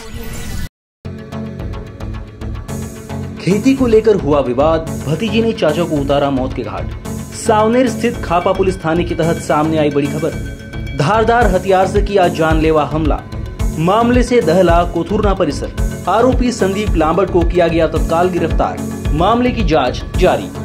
खेती को लेकर हुआ विवाद, भतीजी ने चाचा को उतारा मौत के घाट। सावनेर स्थित खापा पुलिस थाने के तहत सामने आई बड़ी खबर। धारदार हथियार से किया जानलेवा हमला, मामले से दहला कोथुरना परिसर। आरोपी संदीप लांबट को किया गया तत्काल गिरफ्तार, मामले की जांच जारी।